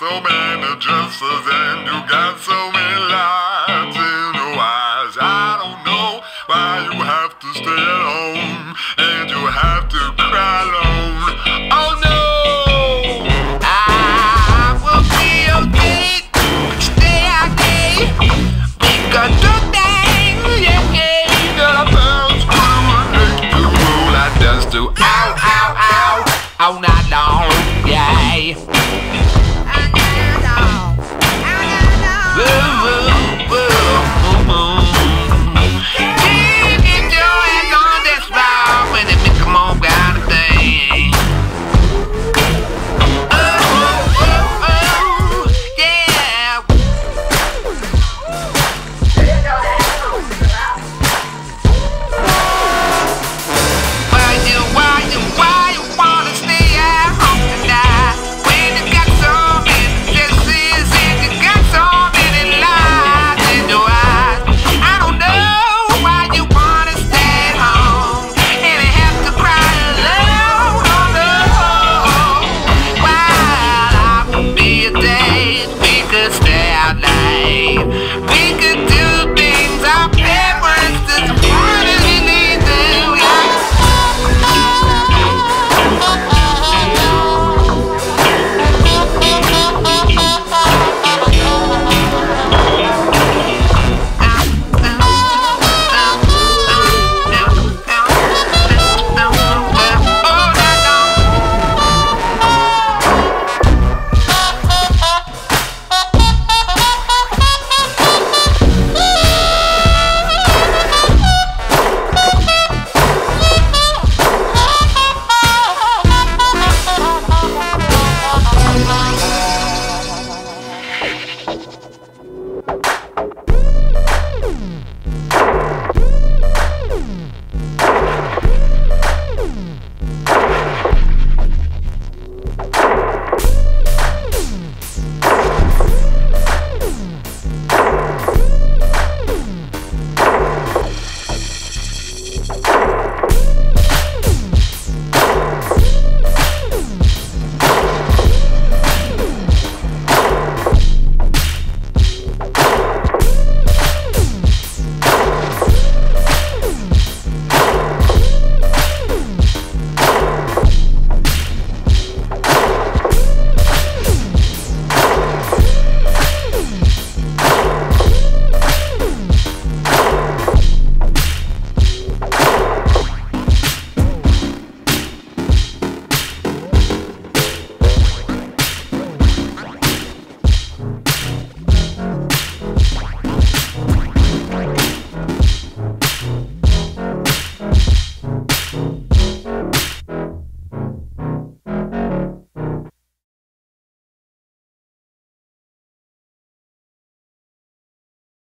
so many dresses and you got so many lights in your eyes. I don't know why you have to stay at home and you have to cry alone. Oh no, I will be okay. Stay out there. We got the things, yeah, that I found screw and make the rule I just do. Ow, ow, ow, all night long, yeah.